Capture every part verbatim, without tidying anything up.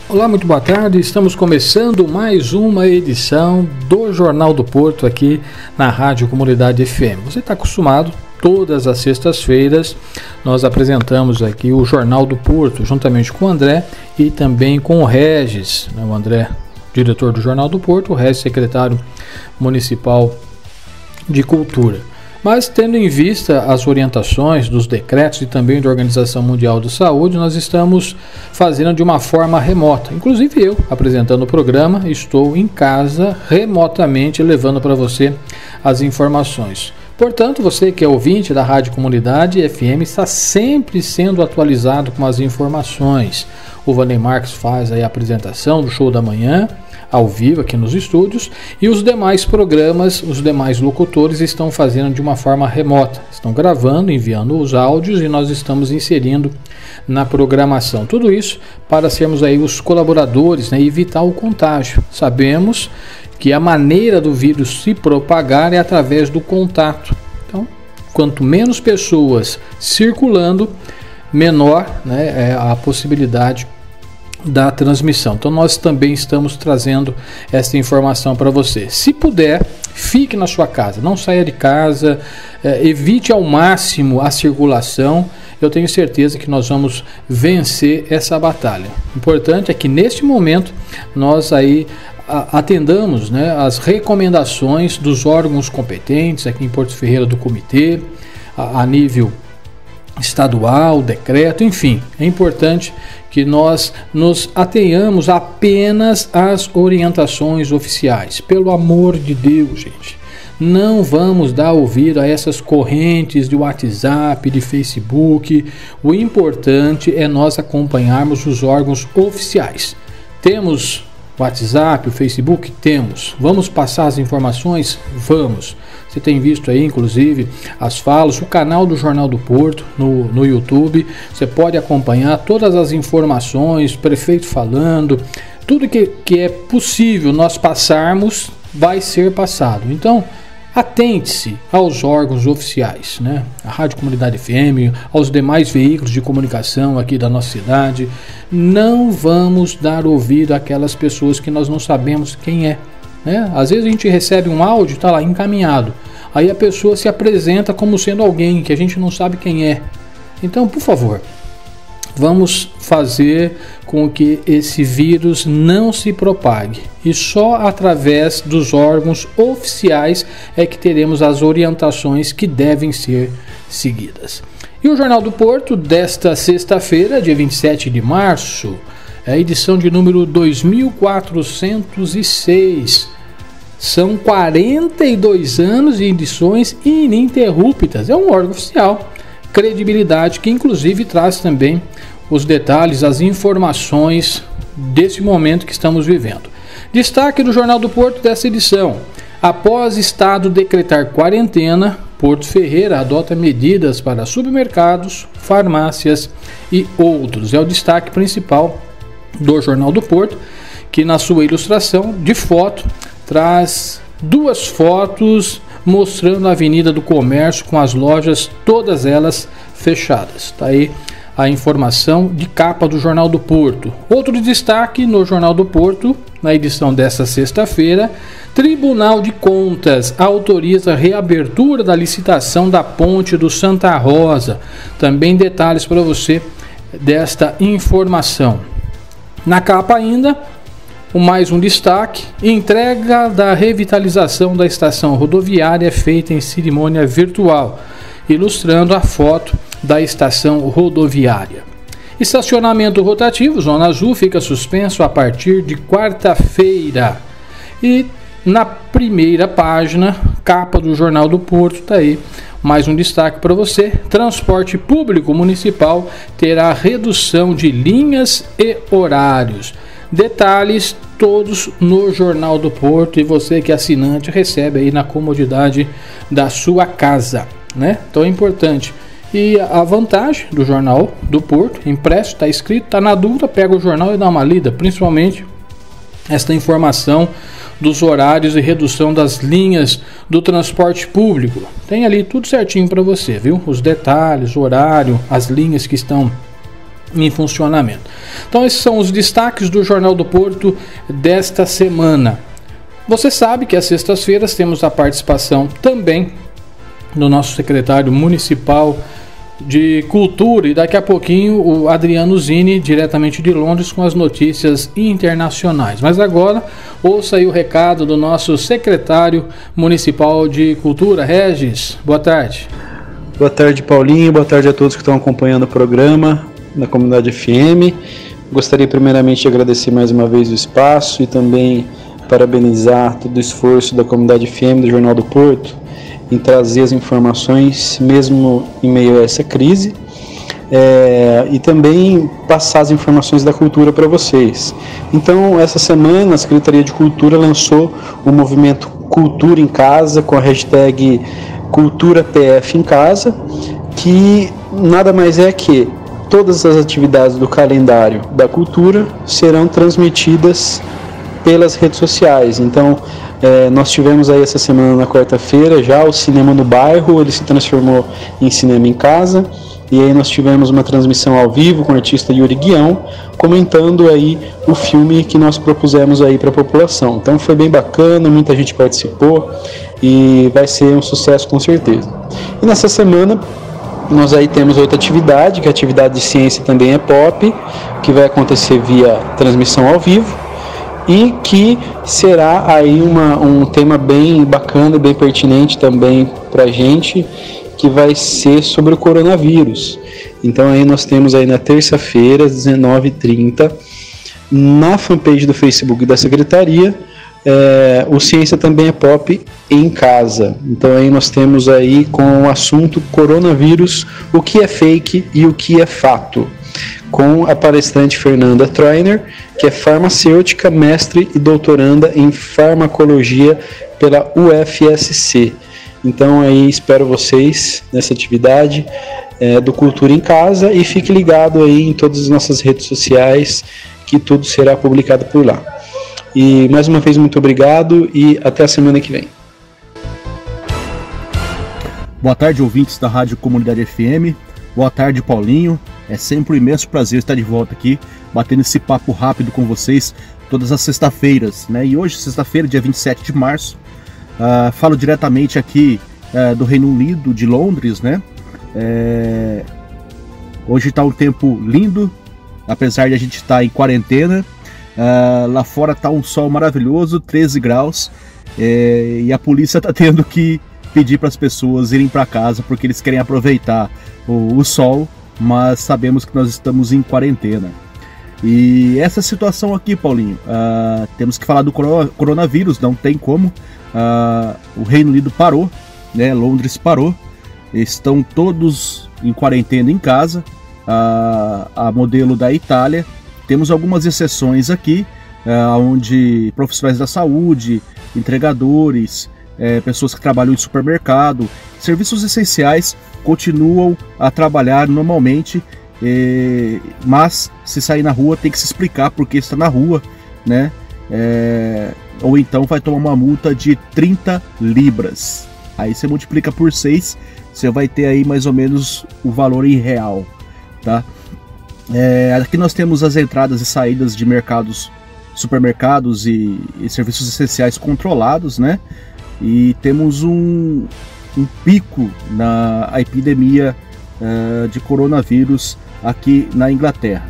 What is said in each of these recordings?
Olá, muito boa tarde. Estamos começando mais uma edição do Jornal do Porto aqui na Rádio Comunidade F M. Você está acostumado, todas as sextas-feiras nós apresentamos aqui o Jornal do Porto, juntamente com o André e também com o Regis, né? O André, diretor do Jornal do Porto, o Regis, secretário municipal de Cultura. Mas, tendo em vista as orientações dos decretos e também da Organização Mundial de Saúde, nós estamos fazendo de uma forma remota. Inclusive eu, apresentando o programa, estou em casa remotamente levando para você as informações. Portanto, você que é ouvinte da Rádio Comunidade F M está sempre sendo atualizado com as informações. O Vaney Marques faz aí a apresentação do Show da Manhã, ao vivo aqui nos estúdios, e os demais programas, os demais locutores estão fazendo de uma forma remota, estão gravando, enviando os áudios e nós estamos inserindo na programação. Tudo isso para sermos aí os colaboradores, né, e evitar o contágio. Sabemos que a maneira do vírus se propagar é através do contato. Então, quanto menos pessoas circulando, menor, né, é a possibilidade da transmissão. Então nós também estamos trazendo essa informação para você. Se puder, fique na sua casa, não saia de casa, é, evite ao máximo a circulação. Eu tenho certeza que nós vamos vencer essa batalha. O importante é que neste momento nós aí atendamos, né, as recomendações dos órgãos competentes aqui em Porto Ferreira, do comitê, a, a nível estadual, decreto, enfim, é importante que nós nos atenhamos apenas às orientações oficiais. Pelo amor de Deus, gente, não vamos dar ouvido a essas correntes de WhatsApp, de Facebook. O importante é nós acompanharmos os órgãos oficiais. Temos WhatsApp, o Facebook? Temos. Vamos passar as informações? Vamos. Você tem visto aí, inclusive, as falas, o canal do Jornal do Porto no, no YouTube. Você pode acompanhar todas as informações, prefeito falando, tudo que, que é possível nós passarmos vai ser passado. Então, atente-se aos órgãos oficiais, né? A Rádio Comunidade F M, aos demais veículos de comunicação aqui da nossa cidade. Não vamos dar ouvido àquelas pessoas que nós não sabemos quem é, né? Às vezes a gente recebe um áudio, está lá encaminhado, aí a pessoa se apresenta como sendo alguém que a gente não sabe quem é. Então, por favor, vamos fazer com que esse vírus não se propague. E só através dos órgãos oficiais é que teremos as orientações que devem ser seguidas. E o Jornal do Porto desta sexta-feira, dia vinte e sete de março, é a edição de número dois mil quatrocentos e seis. São quarenta e dois anos de edições ininterruptas. É um órgão oficial. Credibilidade que inclusive traz também os detalhes, as informações desse momento que estamos vivendo. Destaque do Jornal do Porto dessa edição: após Estado decretar quarentena, Porto Ferreira adota medidas para supermercados, farmácias e outros. É o destaque principal do Jornal do Porto, que na sua ilustração de foto traz duas fotos mostrando a Avenida do Comércio com as lojas, todas elas fechadas. Está aí a informação de capa do Jornal do Porto. Outro destaque no Jornal do Porto, na edição desta sexta-feira: Tribunal de Contas autoriza a reabertura da licitação da ponte do Santa Rosa. Também detalhes para você desta informação. Na capa ainda, mais um destaque: entrega da revitalização da estação rodoviária feita em cerimônia virtual, ilustrando a foto da estação rodoviária. Estacionamento rotativo, Zona Azul, fica suspenso a partir de quarta-feira. E na primeira página, capa do Jornal do Porto, está aí mais um destaque para você: transporte público municipal terá redução de linhas e horários. Detalhes todos no Jornal do Porto, e você que é assinante recebe aí na comodidade da sua casa, né? Então é importante. E a vantagem do Jornal do Porto, impresso, está escrito, está na dúvida, pega o jornal e dá uma lida, principalmente esta informação dos horários e redução das linhas do transporte público. Tem ali tudo certinho para você, viu? Os detalhes, o horário, as linhas que estão em funcionamento. Então esses são os destaques do Jornal do Porto desta semana. Você sabe que às sextas-feiras temos a participação também do nosso secretário municipal de Cultura e daqui a pouquinho o Adriano Zini, diretamente de Londres, com as notícias internacionais. Mas agora ouça aí o recado do nosso secretário municipal de Cultura. Regis, boa tarde. Boa tarde, Paulinho, boa tarde a todos que estão acompanhando o programa da Comunidade F M. Gostaria primeiramente de agradecer mais uma vez o espaço e também parabenizar todo o esforço da Comunidade F M do Jornal do Porto em trazer as informações mesmo em meio a essa crise, é, e também passar as informações da cultura para vocês. Então, essa semana a Secretaria de Cultura lançou o movimento Cultura em Casa com a hashtag Cultura P F em Casa, que nada mais é que todas as atividades do calendário da cultura serão transmitidas pelas redes sociais. Então, é, nós tivemos aí essa semana, na quarta-feira, já o Cinema no Bairro, ele se transformou em Cinema em Casa, e aí nós tivemos uma transmissão ao vivo com o artista Yuri Guião, comentando aí o filme que nós propusemos aí para a população. Então foi bem bacana, muita gente participou, e vai ser um sucesso com certeza. E nessa semana, nós aí temos outra atividade, que a atividade de ciência também é pop, que vai acontecer via transmissão ao vivo, e que será aí uma, um tema bem bacana, bem pertinente também para a gente, que vai ser sobre o coronavírus. Então aí nós temos aí na terça-feira, às dezenove e trinta, na fanpage do Facebook da Secretaria, é, o Ciência Também é Pop em Casa. Então aí nós temos aí com o assunto coronavírus, o que é fake e o que é fato, com a palestrante Fernanda Troiner, que é farmacêutica, mestre e doutoranda em farmacologia pela U F S C. Então aí espero vocês nessa atividade é, do Cultura em Casa, e fique ligado aí em todas as nossas redes sociais, que tudo será publicado por lá. E mais uma vez, muito obrigado e até a semana que vem. Boa tarde, ouvintes da Rádio Comunidade F M. Boa tarde, Paulinho. É sempre um imenso prazer estar de volta aqui, batendo esse papo rápido com vocês, todas as sextas-feiras, né? E hoje, sexta-feira, dia vinte e sete de março, uh, falo diretamente aqui uh, do Reino Unido, de Londres, né? É... Hoje está um tempo lindo, apesar de a gente estar em quarentena. Uh, lá fora está um sol maravilhoso, treze graus, é... e a polícia está tendo que pedir para as pessoas irem para casa porque eles querem aproveitar o, o sol, mas sabemos que nós estamos em quarentena. E essa situação aqui, Paulinho, uh, temos que falar do coronavírus, não tem como. Uh, o Reino Unido parou, né? Londres parou, estão todos em quarentena em casa, uh, a modelo da Itália. Temos algumas exceções aqui, uh, onde profissionais da saúde, entregadores, É, pessoas que trabalham em supermercado, serviços essenciais continuam a trabalhar normalmente, é, mas se sair na rua tem que se explicar porque está na rua, né? É, ou então vai tomar uma multa de trinta libras. Aí você multiplica por seis, você vai ter aí mais ou menos o valor em real, tá? É, aqui nós temos as entradas e saídas de mercados, supermercados e, e serviços essenciais controlados, né? E temos um, um pico na epidemia uh, de coronavírus aqui na Inglaterra.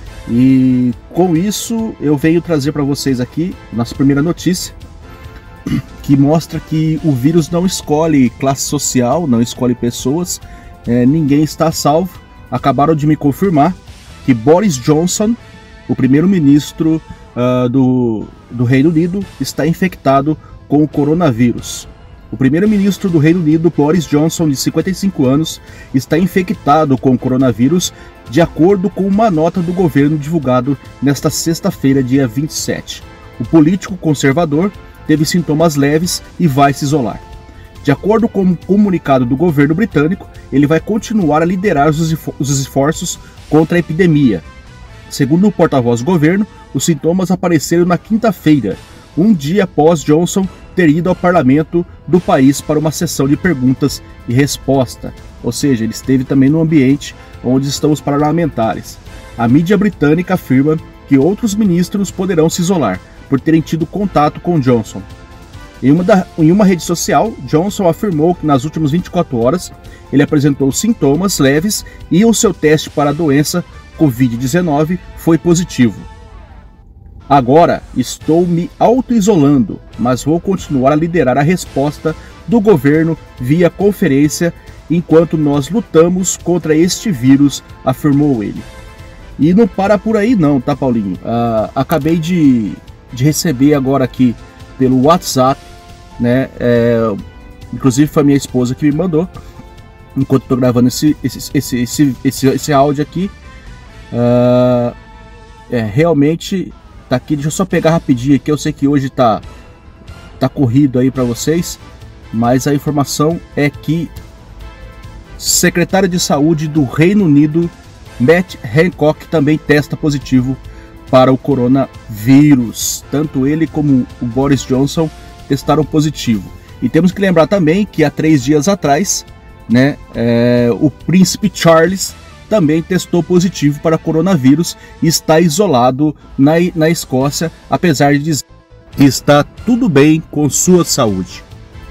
E com isso eu venho trazer para vocês aqui nossa primeira notícia, que mostra que o vírus não escolhe classe social, não escolhe pessoas, é, ninguém está salvo. Acabaram de me confirmar que Boris Johnson, o primeiro-ministro uh, do, do Reino Unido, está infectado com o coronavírus. O primeiro-ministro do Reino Unido, Boris Johnson, de cinquenta e cinco anos, está infectado com o coronavírus, de acordo com uma nota do governo divulgado nesta sexta-feira, dia vinte e sete. O político conservador teve sintomas leves e vai se isolar. De acordo com o comunicado do governo britânico, ele vai continuar a liderar os esforços contra a epidemia. Segundo o porta-voz do governo, os sintomas apareceram na quinta-feira, um dia após Johnson ter ido ao parlamento do país para uma sessão de perguntas e resposta. Ou seja, ele esteve também no ambiente onde estão os parlamentares. A mídia britânica afirma que outros ministros poderão se isolar por terem tido contato com Johnson. Em uma, da, em uma rede social, Johnson afirmou que nas últimas vinte e quatro horas ele apresentou sintomas leves e o seu teste para a doença covid dezenove foi positivo. Agora estou me auto-isolando, mas vou continuar a liderar a resposta do governo via conferência enquanto nós lutamos contra este vírus, afirmou ele. E não para por aí não, tá, Paulinho? Uh, acabei de, de receber agora aqui pelo WhatsApp, né? É, inclusive foi a minha esposa que me mandou, enquanto estou gravando esse, esse, esse, esse, esse, esse áudio aqui. Uh, é, realmente tá aqui, deixa eu só pegar rapidinho aqui, eu sei que hoje tá, tá corrido aí para vocês, mas a informação é que secretário de saúde do Reino Unido, Matt Hancock, também testa positivo para o coronavírus. Tanto ele como o Boris Johnson testaram positivo. E temos que lembrar também que há três dias atrás, né, é, o príncipe Charles também testou positivo para coronavírus e está isolado na, na Escócia, apesar de dizer que está tudo bem com sua saúde.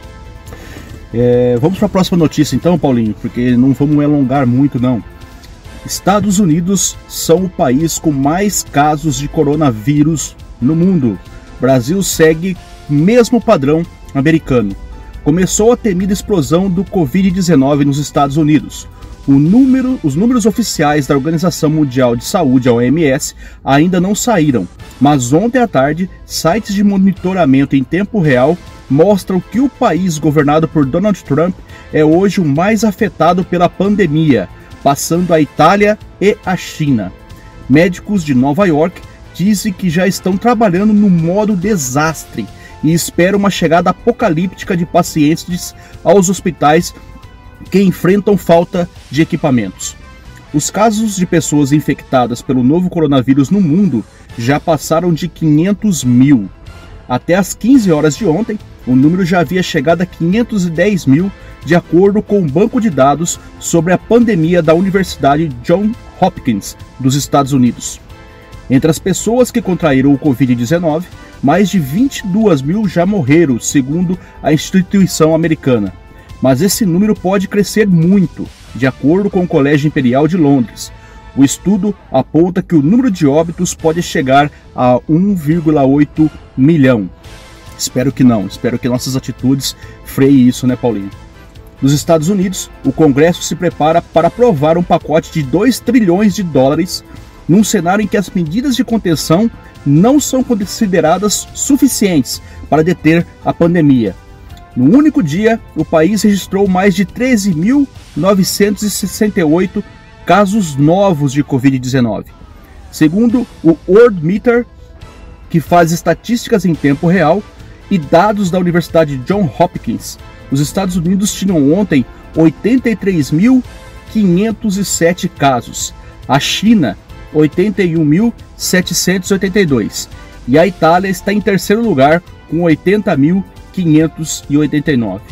É, vamos para a próxima notícia então, Paulinho, porque não vamos alongar muito não. Estados Unidos são o país com mais casos de coronavírus no mundo. Brasil segue mesmo padrão americano. Começou a temida explosão do covid dezenove nos Estados Unidos. O número, os números oficiais da Organização Mundial de Saúde, a O M S, ainda não saíram, mas ontem à tarde, sites de monitoramento em tempo real mostram que o país governado por Donald Trump é hoje o mais afetado pela pandemia, passando a Itália e a China. Médicos de Nova York dizem que já estão trabalhando no modo desastre e esperam uma chegada apocalíptica de pacientes aos hospitais que enfrentam falta de equipamentos. Os casos de pessoas infectadas pelo novo coronavírus no mundo já passaram de quinhentos mil. Até às quinze horas de ontem, o número já havia chegado a quinhentos e dez mil, de acordo com o banco de dados sobre a pandemia da Universidade Johns Hopkins dos Estados Unidos. Entre as pessoas que contraíram o covid dezenove, mais de vinte e duas mil já morreram, segundo a instituição americana. Mas esse número pode crescer muito, de acordo com o Colégio Imperial de Londres. O estudo aponta que o número de óbitos pode chegar a um vírgula oito milhão. Espero que não, espero que nossas atitudes freiem isso, né, Paulinho? Nos Estados Unidos, o Congresso se prepara para aprovar um pacote de dois trilhões de dólares num cenário em que as medidas de contenção não são consideradas suficientes para deter a pandemia. No único dia, o país registrou mais de treze mil novecentos e sessenta e oito casos novos de covid dezenove. Segundo o Worldometer, que faz estatísticas em tempo real, e dados da Universidade Johns Hopkins, os Estados Unidos tinham ontem oitenta e três mil quinhentos e sete casos, a China oitenta e um mil setecentos e oitenta e dois e a Itália está em terceiro lugar com oitenta mil quinhentos e oitenta e nove.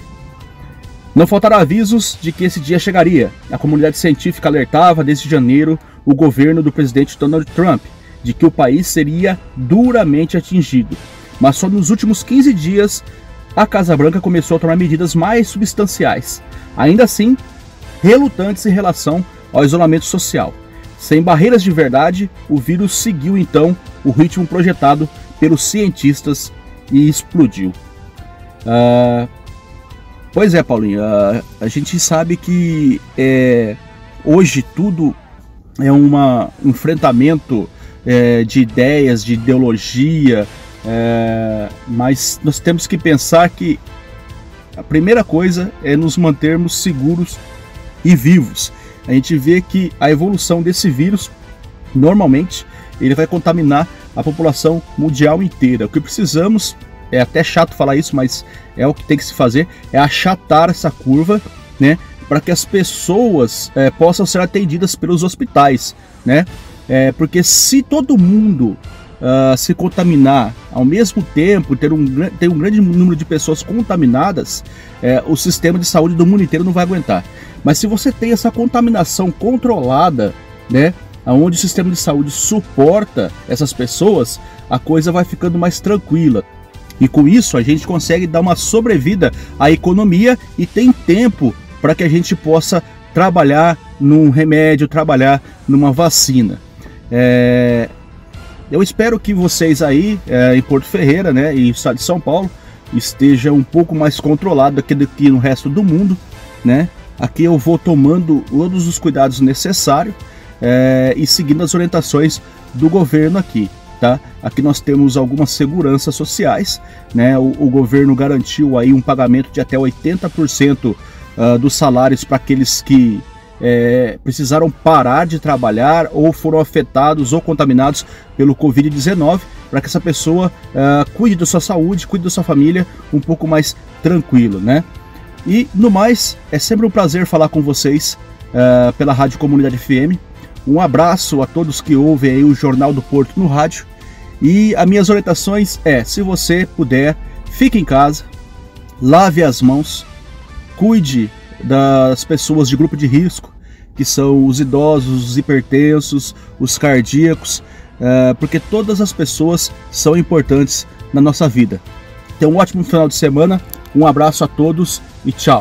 Não faltaram avisos de que esse dia chegaria. A comunidade científica alertava desde janeiro o governo do presidente Donald Trump de que o país seria duramente atingido. Mas só nos últimos quinze dias a Casa Branca começou a tomar medidas mais substanciais, ainda assim relutantes em relação ao isolamento social. Sem barreiras de verdade, o vírus seguiu então o ritmo projetado pelos cientistas e explodiu. Uh, pois é, Paulinho, uh, a gente sabe que é, hoje tudo é uma, um enfrentamento é, de ideias, de ideologia, é, mas nós temos que pensar que a primeira coisa é nos mantermos seguros e vivos. A gente vê que a evolução desse vírus, normalmente, ele vai contaminar a população mundial inteira. O que precisamos, é até chato falar isso, mas é o que tem que se fazer, é achatar essa curva, né, para que as pessoas é, possam ser atendidas pelos hospitais, né, é, porque se todo mundo uh, se contaminar ao mesmo tempo, ter um, ter um grande número de pessoas contaminadas, é, o sistema de saúde do mundo inteiro não vai aguentar. Mas se você tem essa contaminação controlada, né, onde o sistema de saúde suporta essas pessoas, a coisa vai ficando mais tranquila. E com isso a gente consegue dar uma sobrevida à economia e tem tempo para que a gente possa trabalhar num remédio, trabalhar numa vacina. É... Eu espero que vocês aí é, em Porto Ferreira, né, e no estado de São Paulo, esteja um pouco mais controlado aqui do que no resto do mundo, né? Aqui eu vou tomando todos os cuidados necessários é, e seguindo as orientações do governo aqui, tá? Aqui nós temos algumas seguranças sociais, né? O, o governo garantiu aí um pagamento de até oitenta por cento uh, dos salários para aqueles que É, precisaram parar de trabalhar ou foram afetados ou contaminados pelo covid dezenove, para que essa pessoa uh, cuide da sua saúde, cuide da sua família um pouco mais tranquilo, né? E no mais, é sempre um prazer falar com vocês uh, pela Rádio Comunidade F M. Um abraço a todos que ouvem aí o Jornal do Porto no rádio. E as minhas orientações é, se você puder, fique em casa, lave as mãos, cuide das pessoas de grupo de risco, que são os idosos, os hipertensos, os cardíacos, uh, porque todas as pessoas são importantes na nossa vida. Tenha um ótimo final de semana, um abraço a todos e tchau.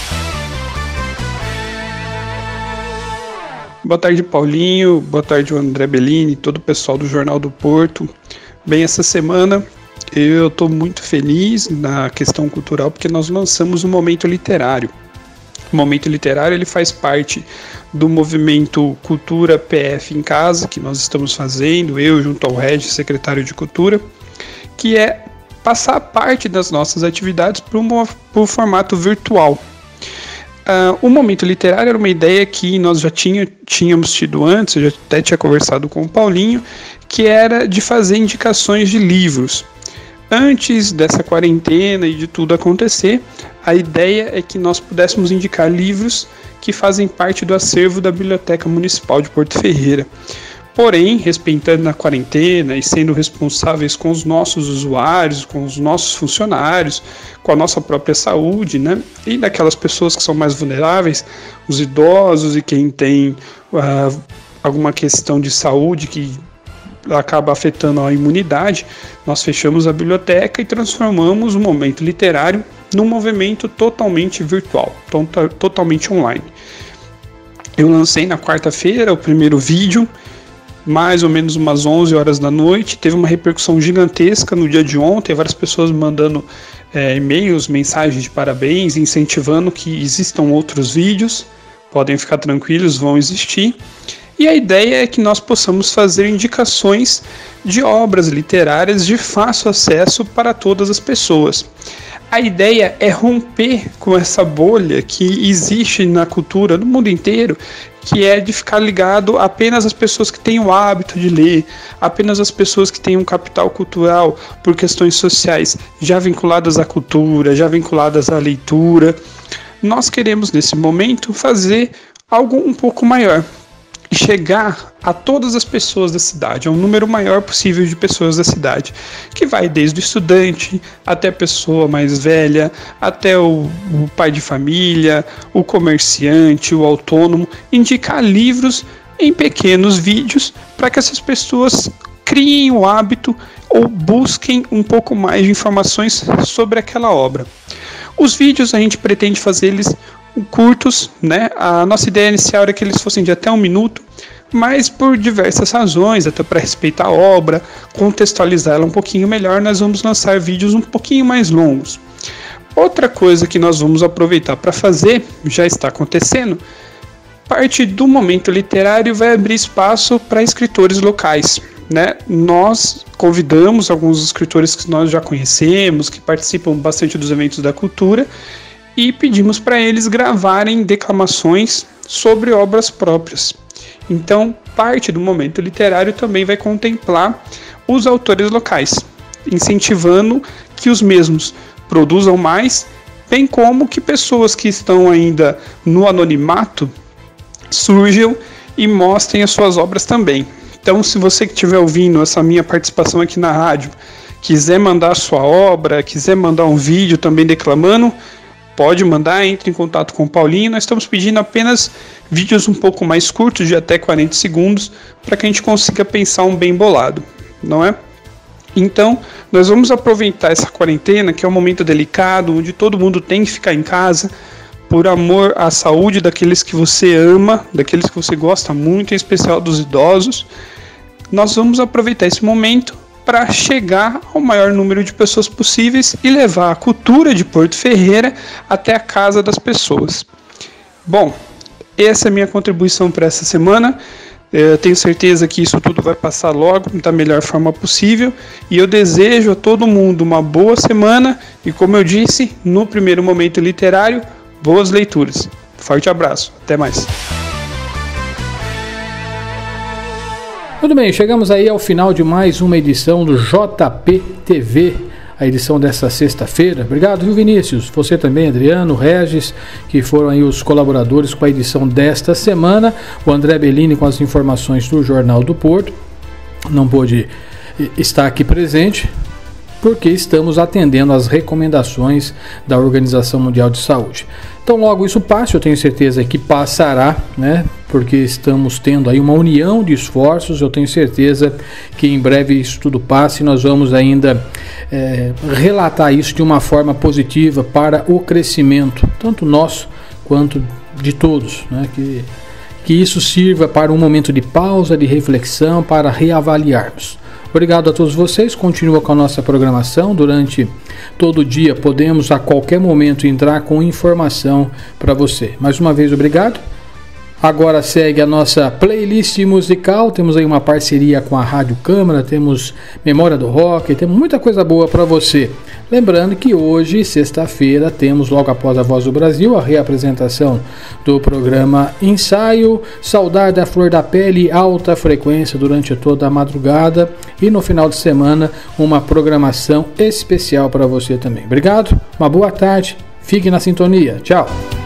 Boa tarde, Paulinho, boa tarde, André Bellini, todo o pessoal do Jornal do Porto. Bem, essa semana eu estou muito feliz na questão cultural porque nós lançamos um momento literário. O Momento Literário ele faz parte do movimento Cultura P F em Casa, que nós estamos fazendo, eu junto ao Regis, secretário de Cultura, que é passar parte das nossas atividades para o formato virtual. Uh, o Momento Literário era uma ideia que nós já tinha, tínhamos tido antes, eu já até tinha conversado com o Paulinho, que era de fazer indicações de livros. Antes dessa quarentena e de tudo acontecer, a ideia é que nós pudéssemos indicar livros que fazem parte do acervo da Biblioteca Municipal de Porto Ferreira. Porém, respeitando a quarentena e sendo responsáveis com os nossos usuários, com os nossos funcionários, com a nossa própria saúde, né? E daquelas pessoas que são mais vulneráveis, os idosos e quem tem uh, alguma questão de saúde que acaba afetando a imunidade, nós fechamos a biblioteca e transformamos o Momento Literário num movimento totalmente virtual, to- totalmente online. Eu lancei na quarta-feira o primeiro vídeo, mais ou menos umas onze horas da noite, teve uma repercussão gigantesca no dia de ontem, várias pessoas mandando é, e-mails, mensagens de parabéns, incentivando que existam outros vídeos, podem ficar tranquilos, vão existir. E a ideia é que nós possamos fazer indicações de obras literárias de fácil acesso para todas as pessoas. A ideia é romper com essa bolha que existe na cultura do mundo inteiro, que é de ficar ligado apenas às pessoas que têm o hábito de ler, apenas às pessoas que têm um capital cultural por questões sociais já vinculadas à cultura, já vinculadas à leitura. Nós queremos, nesse momento, fazer algo um pouco maior. Chegar a todas as pessoas da cidade, a um número maior possível de pessoas da cidade, que vai desde o estudante até a pessoa mais velha, até o, o pai de família, o comerciante, o autônomo, indicar livros em pequenos vídeos para que essas pessoas criem o hábito ou busquem um pouco mais de informações sobre aquela obra. Os vídeos a gente pretende fazer eles curtos, né? A nossa ideia inicial era que eles fossem de até um minuto, mas por diversas razões, até para respeitar a obra, contextualizar ela um pouquinho melhor, nós vamos lançar vídeos um pouquinho mais longos. Outra coisa que nós vamos aproveitar para fazer, já está acontecendo, parte do Momento Literário vai abrir espaço para escritores locais, né? Nós convidamos alguns escritores que nós já conhecemos, que participam bastante dos eventos da cultura, e pedimos para eles gravarem declamações sobre obras próprias. Então, parte do Momento Literário também vai contemplar os autores locais, incentivando que os mesmos produzam mais, bem como que pessoas que estão ainda no anonimato surjam e mostrem as suas obras também. Então, se você que estiver ouvindo essa minha participação aqui na rádio, quiser mandar sua obra, quiser mandar um vídeo também declamando, pode mandar, entre em contato com o Paulinho. Nós estamos pedindo apenas vídeos um pouco mais curtos, de até quarenta segundos, para que a gente consiga pensar um bem bolado, não é? Então, nós vamos aproveitar essa quarentena, que é um momento delicado, onde todo mundo tem que ficar em casa, por amor à saúde daqueles que você ama, daqueles que você gosta muito, em especial dos idosos. Nós vamos aproveitar esse momento para chegar ao maior número de pessoas possíveis e levar a cultura de Porto Ferreira até a casa das pessoas. Bom, essa é a minha contribuição para essa semana. Eu tenho certeza que isso tudo vai passar logo, da melhor forma possível, e eu desejo a todo mundo uma boa semana e, como eu disse, no primeiro momento literário, boas leituras. Forte abraço, até mais. Muito bem, chegamos aí ao final de mais uma edição do J P T V, a edição dessa sexta-feira. Obrigado, viu, Vinícius? Você também, Adriano, Regis, que foram aí os colaboradores com a edição desta semana. O André Bellini com as informações do Jornal do Porto. Não pôde estar aqui presente, porque estamos atendendo às recomendações da Organização Mundial de Saúde. Então, logo isso passe, eu tenho certeza que passará, né? Porque estamos tendo aí uma união de esforços. Eu tenho certeza que em breve isso tudo passe e nós vamos ainda é, relatar isso de uma forma positiva para o crescimento, tanto nosso quanto de todos, né? Que, que isso sirva para um momento de pausa, de reflexão, para reavaliarmos. Obrigado a todos vocês, continua com a nossa programação. Durante todo o dia podemos a qualquer momento entrar com informação para você. Mais uma vez, obrigado. Agora segue a nossa playlist musical, temos aí uma parceria com a Rádio Câmara, temos Memória do Rock, temos muita coisa boa para você. Lembrando que hoje, sexta-feira, temos logo após a Voz do Brasil, a reapresentação do programa Ensaio, Saudade da Flor da Pele, alta frequência durante toda a madrugada e no final de semana uma programação especial para você também. Obrigado, uma boa tarde, fique na sintonia, tchau!